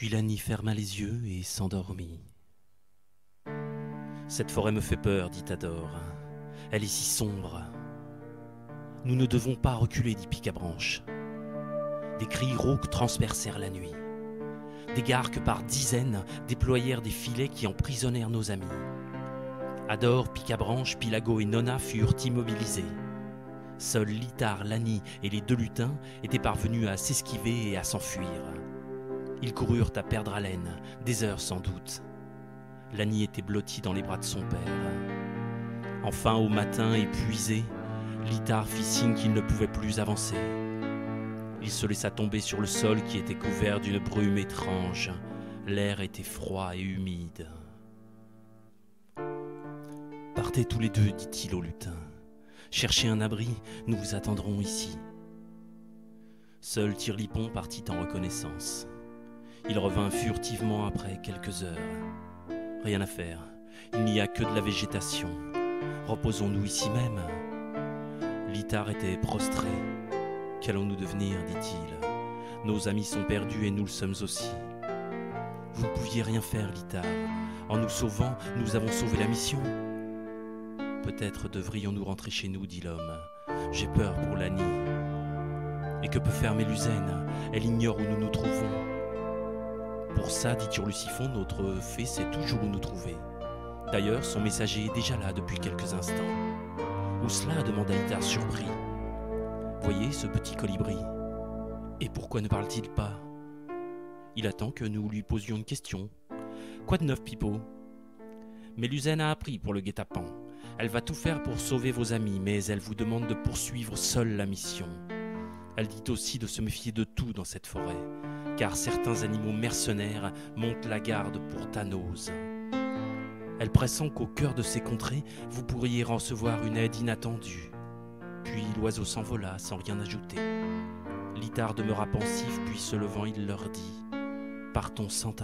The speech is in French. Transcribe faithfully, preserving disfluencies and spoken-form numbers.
Puis Lani ferma les yeux et s'endormit. « Cette forêt me fait peur, dit Tador. Elle est si sombre. »« Nous ne devons pas reculer, dit Pique-à-Branche. » Des cris rauques transpercèrent la nuit. Des garques par dizaines déployèrent des filets qui emprisonnèrent nos amis. Ador, Pique-à-Branche, Pilago et Nona furent immobilisés. Seuls Litar, Lani et les deux lutins étaient parvenus à s'esquiver et à s'enfuir. Ils coururent à perdre haleine, des heures sans doute. Lani était blotti dans les bras de son père. Enfin, au matin, épuisé, Litar fit signe qu'il ne pouvait plus avancer. Il se laissa tomber sur le sol qui était couvert d'une brume étrange. L'air était froid et humide. « Partez tous les deux, dit-il au lutin. Cherchez un abri, nous vous attendrons ici. » Seul Tirlipon partit en reconnaissance. Il revint furtivement après quelques heures. « Rien à faire, il n'y a que de la végétation. Reposons-nous ici même. » Litar était prostré. « Qu'allons-nous devenir, dit-il. Nos amis sont perdus et nous le sommes aussi. » « Vous ne pouviez rien faire, Litar. En nous sauvant, nous avons sauvé la mission. » « Peut-être devrions-nous rentrer chez nous, dit l'homme. J'ai peur pour Lani. Et que peut faire Mélusène? Elle ignore où nous nous trouvons. » Pour ça, dit Turlusiphon, notre fée sait toujours où nous trouver. D'ailleurs, son messager est déjà là depuis quelques instants. Où cela? Demanda Litar surpris. Voyez ce petit colibri. Et pourquoi ne parle-t-il pas? Il attend que nous lui posions une question. Quoi de neuf, Pipeau? Mélusène a appris pour le guet-apens. Elle va tout faire pour sauver vos amis, mais elle vous demande de poursuivre seule la mission. Elle dit aussi de se méfier de tout dans cette forêt, car certains animaux mercenaires montent la garde pour Thanos. Elle pressent qu'au cœur de ces contrées, vous pourriez recevoir une aide inattendue. Puis l'oiseau s'envola sans rien ajouter. Litar demeura pensif, puis se levant, il leur dit « Partons sans tarder. »